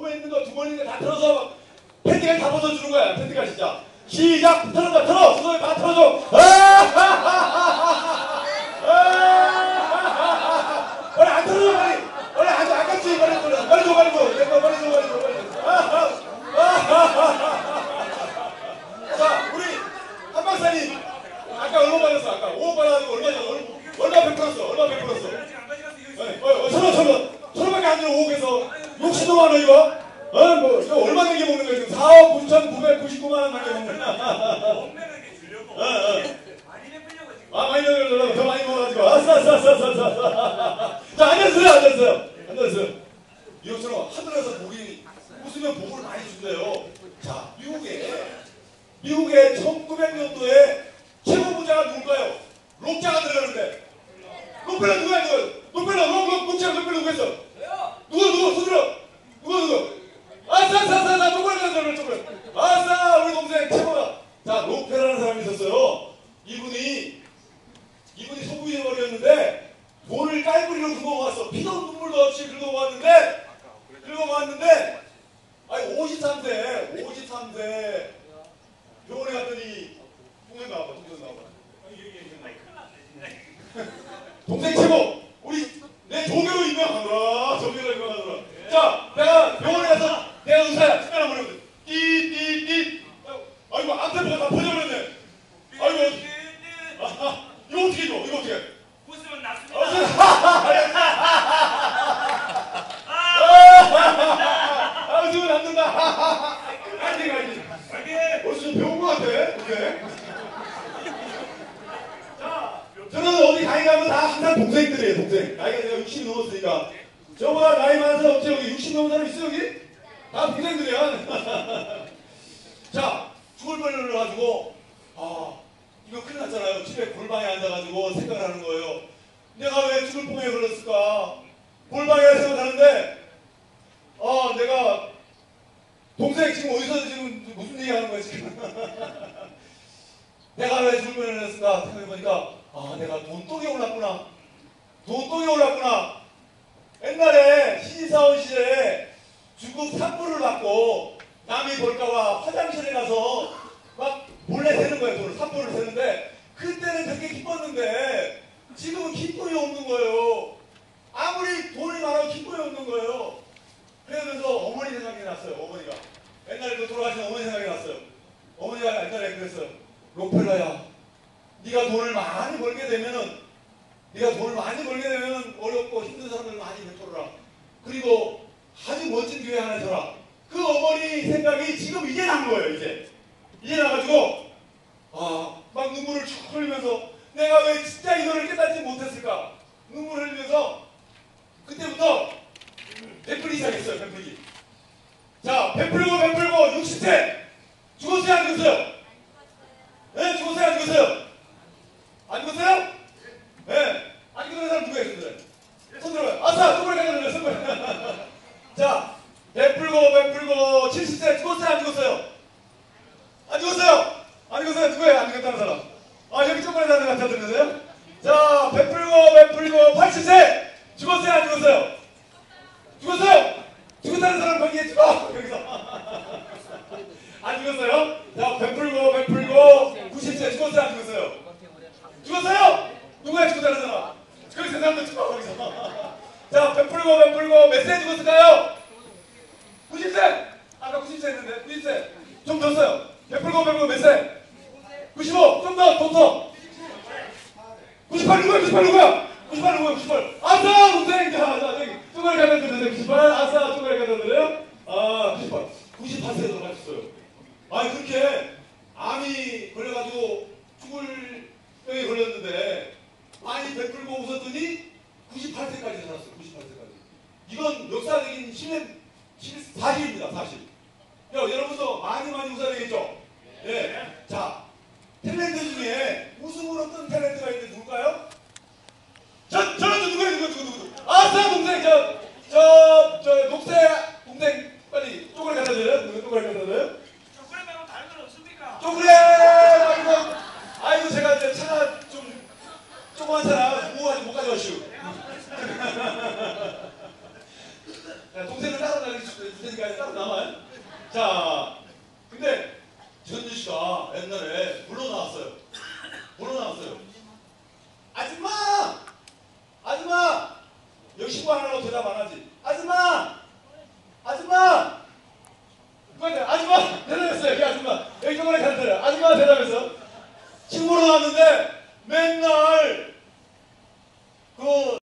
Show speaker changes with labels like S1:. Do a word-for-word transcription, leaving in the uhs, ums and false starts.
S1: 번 있는 거, 두 번 있는 거 다 틀어서 팬티가 다 벗어주는 거야. 팬티가 진짜. 시작! 틀어줘, 틀어! 수동이 다 틀어줘! 빨리 안 틀어줘, 빨리! 빨리 안 줘, 아깝지? 빨리 틀어! 빨리 줘, 빨리 줘! 내거 빨리 줘, 빨리 줘, 빨리 줘! 자, 우리 한 박사님! 아까 얼마 받았어, 아까? 오억 받아가지고 얼마 줬어? 얼마 베풀었어? 얼마 베풀었어? 어, 어, 천원, 천원! 천원밖에 안 주는 오억에서 육십오 만 원 이거? 어? 뭐, 이거 얼마 내게 먹는 거야, 지금? 사억 구천구백구십구만 원 남게 먹는 거야.
S2: 엄매하게 주려고.
S1: 어, 어.
S2: 많이 내려고 지금.
S1: 아, 많이 먹으려고. 더 많이 먹어가지고. 아싸, 아싸, 아싸, 아싸, 아싸. 자, 앉았어요, 앉았어요. 앉았어요. 이것처럼 하늘에서 복이, 웃으면 복을 많이 준대요. 자, 미국에, 미국의 천구백 년도에 최고 부자가 누굴까요? 록자가 들어가는데. 록펠러 누구야, 누구? 록펠러, 록, 록, 록자가 록펠러 누구였어? 누구, 누구? 손들어. 누구, 누구? 아싸, 아싸, 아싸, 아싸, 쪼그라, 쪼그라, 쪼그라. 아싸, 우리 동생 최고다. 자, 록펠러라는 사람이 있었어요. 이분이, 이분이 소부이버리였는데 돈을 깔뿌리로 긁어모았어. 피도 눈물도 없이 긁어모았는데, 긁어모았는데, 아니, 오십삼 세, 오십삼 세 병원에 갔더니, 동생 나와봐, 동생 나와봐. 동생 최고! 우리, 내 조교로 유명하더라. 조교로 유명하더라. 자, 내가 병원에 가서, 내가 의사야. 특별한 분이거든. 띠띠띠. 아이고, 안테프가 다 퍼져버렸네. 아이고, 아, 이거 어떻게 줘? 이거 어떻게?
S2: 웃으면 낫습니다.
S1: 아, 웃으면 안 된다. 아직, 아직. 어디서 좀 배운 것 같아. 오케이. 자, 저는 어디 가게 가면 다 항상 동생들이에요, 동생. 나이가 내가 육십 넘었으니까. 저보다 나이 많은 사람 없지, 여기? 육십 넘은 사람 있어, 여기? 다 동생들이야. 자, 죽을 뻔을 해가지고, 아, 이거 큰일 났잖아요. 집에 골방에 앉아가지고 생각을 하는 거예요. 내가 왜 죽을 뻔에 걸렸을까? 골방에 생각하는데, 아, 내가, 동생 지금 어디서 지금 무슨 얘기 하는 거야, 지금? 내가 왜 죽을 뻔에 걸렸을까? 생각해보니까, 아, 내가 돈독이 올랐구나. 돈독이 올랐구나. 옛날에 신입사원 시절에 중국 산불을 받고 남이 볼까봐 화장실에 가서 막 몰래 세는 거예요. 돈을 산불을 세는데 그때는 되게 기뻤는데 지금은 기쁨이 없는 거예요. 아무리 돈이 많아도 기쁨이 없는 거예요. 그러면서 어머니 생각이 났어요. 어머니가 옛날에 그 돌아가신 어머니 생각이 났어요. 어머니가 옛날에 그랬어요. 록펠러야, 네가 돈을 많이 벌게 되면은 네가 돈을 많이 벌게 되면 어렵고 힘든 사람들 많이 베풀어라. 그리고 아주 멋진 교회 하나 줘라. 그 어머니 생각이 지금 이제 난 거예요. 이제 이제 나가지고 아, 막 눈물을 쭉 흘리면서 내가 왜 진짜 이거를 깨닫지 못했을까. 눈물을 흘리면서 그때부터 베풀기 시작했어요. 베풀기. 자, 베풀고 베풀고 육십 세 죽었어요, 안 죽었어요? 네, 죽었어요, 안 죽었어요? 안 죽었어요? 네. 안 죽은 사람 누구예요? 손 들어봐요. 아싸! 손을 갖다 들어요, 손을. 자, 베풀고 베풀고 칠십 세 죽었어요, 안 죽었어요? 안 죽었어요? 안 죽었어요? 누구예요? 안 죽었다는 사람? 아, 여기 조그만 사람 갖다 드렸어요? 자, 베풀고 베풀고 팔십 세 죽었어요, 안 죽었어요? 죽었어요? 죽었다는 사람 거기에 죽어! 여기서. 안 죽었어요? 자, 베풀고 베풀고 구십 세 죽었어요, 안 죽었어요? 죽었어요? 누구야 죽었다는 사람? 거기서 사람도 죽어, 거기서. 자, 베풀고 베풀고 몇 세 죽었을까요? 구십 세! 아까 구십 세 했는데, 구십 세. 좀 더 써요. 베풀고 베풀고 몇 세? 구십오! 좀 더, 더 더! 구십팔 누구야, 구십팔 누구야? 구십팔 누구야, 구십팔? 아싸! 동생! 자, 자, 저기, 쪼가리 갖다 드려요. 구십팔, 아싸, 쪼가리 갖다 드려요? 아, 구십팔. 구십팔 세에 돌아가셨어요. 아니, 그렇게 암이 걸려가지고 죽을 병에 걸렸는데, 많이 베풀고 웃었더니 구십팔 세까지 살았어요. 구십팔 세까지. 이건 역사적인 신의 사실입니다. 사실. 야, 여러분도 많이 많이 웃어야 되겠죠? 예. 자, 탤런트 중에 웃음으로 뜬 탤런트가 있는데 누굴까요? 저, 저는 누구예요? 누구, 누구, 누구? 아싸, 동생! 저, 저, 저, 녹색 동생, 빨리 쪼그레 갖다 줘요? 누구 쪼그레 갖다 줘요?
S2: 쪼그레 말고 다른 건 없습니까?
S1: 쪼그레 말고, 아이고, 제가 이제 차가 좀, 조그만 차라 무거워가지고 못 가져가시오. 동생을 따라다니실 테니까 있으니까 따로 나와요. 자, 근데 전주 씨가 옛날에 불러 나왔어요. 불러 나왔어요. 아줌마! 아줌마! 여기 신고 안 하라고 대답 안 하지. 아줌마! 아줌마! 그한테 아줌마! 대답했어요. 이 아줌마. 여기 저번에 가르쳐요. 아줌마 대답했어. 친구로 나왔는데 맨날 그